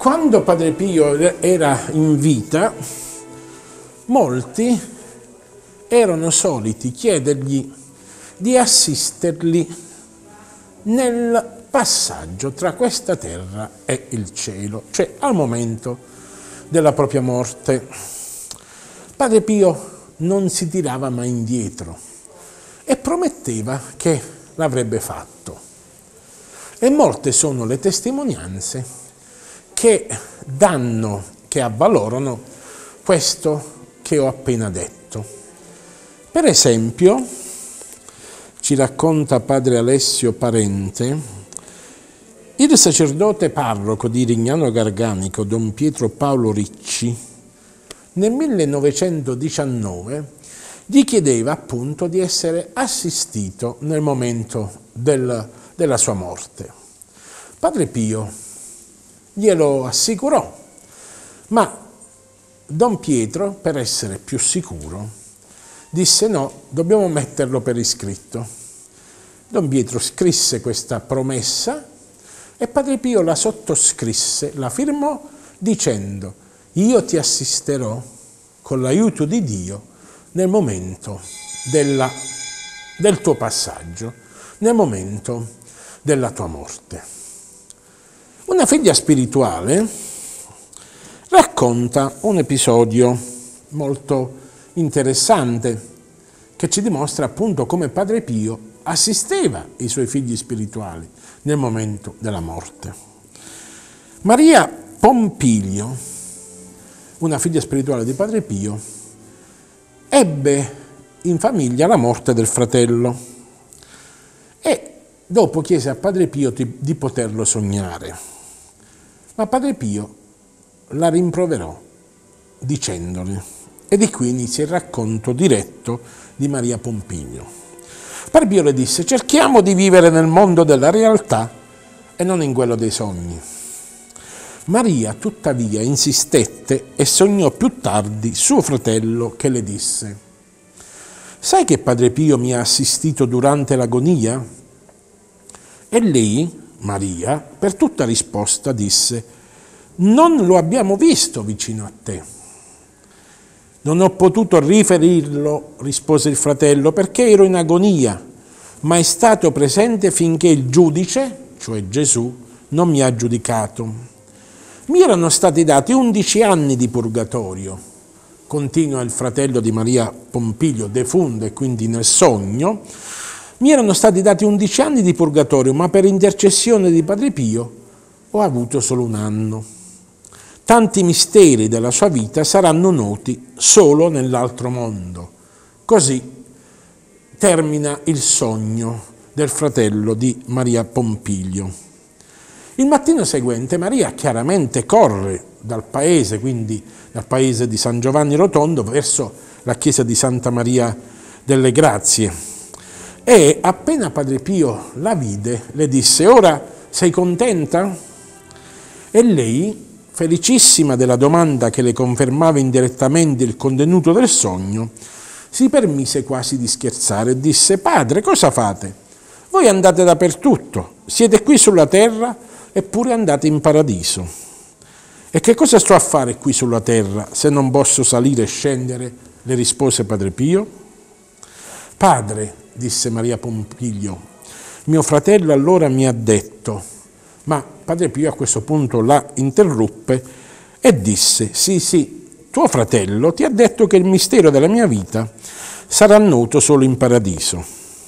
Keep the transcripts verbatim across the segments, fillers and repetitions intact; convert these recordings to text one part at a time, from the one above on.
Quando Padre Pio era in vita, molti erano soliti chiedergli di assisterli nel passaggio tra questa terra e il cielo, cioè al momento della propria morte. Padre Pio non si tirava mai indietro e prometteva che l'avrebbe fatto. E molte sono le testimonianze che danno, che avvalorano questo che ho appena detto. Per esempio, ci racconta padre Alessio Parente, il sacerdote parroco di Rignano Garganico, don Pietro Paolo Ricci, nel millenovecentodiciannove gli chiedeva appunto di essere assistito nel momento del, della sua morte. Padre Pio glielo assicurò, ma don Pietro, per essere più sicuro, disse no, dobbiamo metterlo per iscritto. Don Pietro scrisse questa promessa e Padre Pio la sottoscrisse, la firmò dicendo: io ti assisterò con l'aiuto di Dio nel momento della, del tuo passaggio, nel momento della tua morte. Una figlia spirituale racconta un episodio molto interessante che ci dimostra appunto come Padre Pio assisteva i suoi figli spirituali nel momento della morte. Maria Pompilio, una figlia spirituale di Padre Pio, ebbe in famiglia la morte del fratello e dopo chiese a Padre Pio di, di poterlo sognare. Ma Padre Pio la rimproverò dicendole, e di qui inizia il racconto diretto di Maria Pompilio. Padre Pio le disse: cerchiamo di vivere nel mondo della realtà e non in quello dei sogni. Maria tuttavia insistette e sognò più tardi suo fratello che le disse: sai che Padre Pio mi ha assistito durante l'agonia? E lei, Maria, per tutta risposta disse: non lo abbiamo visto vicino a te. Non ho potuto riferirlo, rispose il fratello, perché ero in agonia, ma è stato presente finché il giudice, cioè Gesù, non mi ha giudicato. Mi erano stati dati undici anni di purgatorio, continua il fratello di Maria Pompilio, defunto e quindi nel sogno. Mi erano stati dati undici anni di purgatorio, ma per intercessione di Padre Pio ho avuto solo un anno. Tanti misteri della sua vita saranno noti solo nell'altro mondo. Così termina il sogno del fratello di Maria Pompilio. Il mattino seguente Maria chiaramente corre dal paese, quindi dal paese di San Giovanni Rotondo, verso la chiesa di Santa Maria delle Grazie. E appena Padre Pio la vide, le disse: ora sei contenta? E lei, felicissima della domanda che le confermava indirettamente il contenuto del sogno, si permise quasi di scherzare e disse: padre, cosa fate? Voi andate dappertutto, siete qui sulla terra eppure andate in paradiso. E che cosa sto a fare qui sulla terra se non posso salire e scendere? Le rispose Padre Pio. Padre, disse Maria Pompilio, mio fratello allora mi ha detto, ma Padre Pio a questo punto la interruppe e disse: sì, sì, tuo fratello ti ha detto che il mistero della mia vita sarà noto solo in paradiso.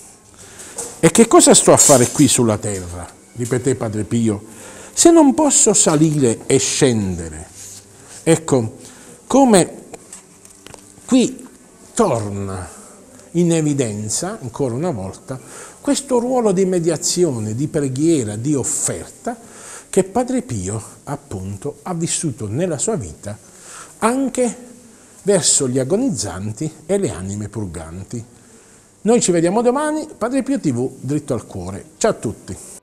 E che cosa sto a fare qui sulla terra? Ripeté Padre Pio, se non posso salire e scendere. Ecco, come qui torna in evidenza, ancora una volta, questo ruolo di mediazione, di preghiera, di offerta che Padre Pio, appunto, ha vissuto nella sua vita anche verso gli agonizzanti e le anime purganti. Noi ci vediamo domani, Padre Pio tivù, dritto al cuore. Ciao a tutti.